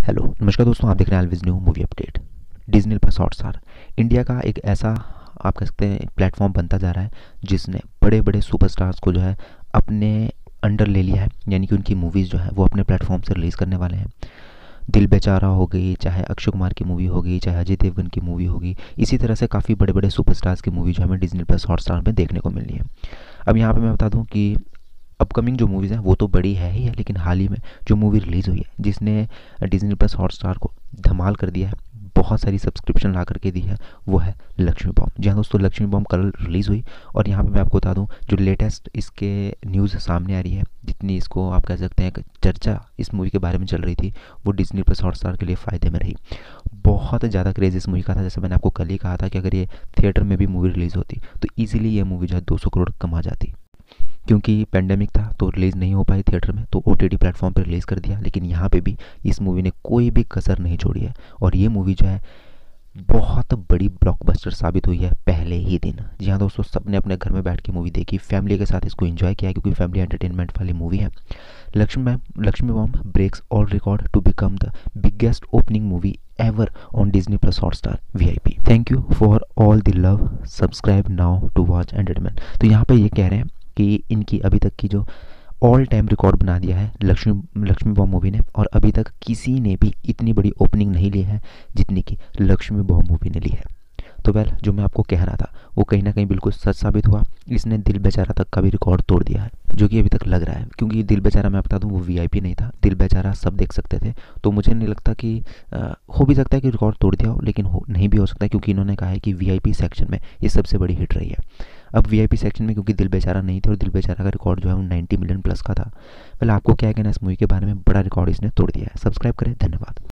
Hello नमस्कार दोस्तों, आप देख रहे हैं अलविज new movie update. Disney plus Hotstar India का एक ऐसा आप कह सकते हैं प्लेटफॉर्म बनता जा रहा है जिसने बड़े बड़े सुपरस्टार्स को जो है अपने अंडर ले लिया है। यानी कि उनकी मूवीज़ जो है वो अपने प्लेटफॉर्म से रिलीज़ करने वाले हैं। दिल बेचारा हो गई, चाहे अक्षय कुमार की मूवी होगी, चाहे अजय देवगन की मूवी होगी, इसी तरह से काफ़ी बड़े बड़े सुपरस्टार्स की मूवी जो हमें डिज्नी प्लस हॉटस्टार में देखने को मिलनी है। अब यहाँ पे मैं बता दूँ कि अपकमिंग जो मूवीज़ हैं वो तो बड़ी है ही है, लेकिन हाल ही में जो मूवी रिलीज़ हुई है जिसने डिज्नी प्लस हॉटस्टार को धमाल कर दिया है, बहुत सारी सब्सक्रिप्शन ला करके दी है, वो है लक्ष्मी बॉम्ब। जी हाँ दोस्तों, लक्ष्मी बॉम्ब कल रिलीज़ हुई। और यहाँ पे मैं आपको बता दूँ जो लेटेस्ट इसके न्यूज़ सामने आ रही है, जितनी इसको आप कह सकते हैं कि चर्चा इस मूवी के बारे में चल रही थी, वो डिज्नी प्लस हॉटस्टार के लिए फ़ायदे में रही। बहुत ज़्यादा क्रेज़ इस मूवी का था। जैसे मैंने आपको कल ही कहा था कि अगर ये थिएटर में भी मूवी रिलीज़ होती तो ईजिली ये मूवी जो है 200 करोड़ कमा जाती। क्योंकि पेंडेमिक था तो रिलीज़ नहीं हो पाई थिएटर में, तो ओटीटी प्लेटफॉर्म पर रिलीज़ कर दिया। लेकिन यहाँ पे भी इस मूवी ने कोई भी कसर नहीं छोड़ी है और ये मूवी जो है बहुत बड़ी ब्लॉकबस्टर साबित हुई है पहले ही दिन। जी हाँ दोस्तों, सबने अपने घर में बैठ के मूवी देखी, फैमिली के साथ इसको एंजॉय किया क्योंकि फैमिली एंटरटेनमेंट वाली मूवी है। Laxmi bomb breaks all record to become the biggest opening movie ever on Disney Plus Hotstar VIP. Thank you for all the love. Subscribe now to watch entertainment. तो यहाँ पे ये कह रहे हैं कि इनकी अभी तक की जो ऑल टाइम रिकॉर्ड बना दिया है लक्ष्मी बॉम्ब मूवी ने, और अभी तक किसी ने भी इतनी बड़ी ओपनिंग नहीं ली है जितनी कि लक्ष्मी बॉम्ब मूवी ने ली है। तो वेल, जो मैं आपको कह रहा था वो कहीं ना कहीं बिल्कुल सच साबित हुआ। इसने दिल बेचारा तक का भी रिकॉर्ड तोड़ दिया है, जो कि अभी तक लग रहा है। क्योंकि दिल बेचारा मैं बता दूं वो वीआईपी नहीं था, दिल बेचारा सब देख सकते थे। तो मुझे नहीं लगता कि हो भी सकता है कि रिकॉर्ड तोड़ दिया हो, लेकिन नहीं भी हो सकता है क्योंकि इन्होंने कहा है कि वीआईपी सेक्शन में ये सबसे बड़ी हिट रही है। अब वीआईपी सेक्शन में क्योंकि दिल बेचारा नहीं थे और दिल बेचारा का रिकॉर्ड जो है वो 90 मिलियन प्लस का था। पहले आपको क्या कहना है इस मूवी के बारे में? बड़ा रिकॉर्ड इसने तोड़ दिया है। सब्सक्राइब करें, धन्यवाद।